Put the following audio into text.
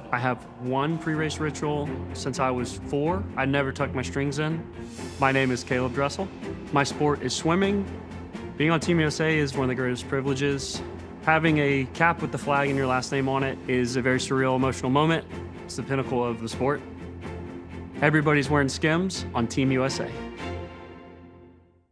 I have one pre-race ritual since I was 4. I never tuck my strings in. My name is Caeleb Dressel. My sport is swimming. Being on Team USA is one of the greatest privileges. Having a cap with the flag and your last name on it is a very surreal, emotional moment. It's the pinnacle of the sport. Everybody's wearing SKIMS on Team USA.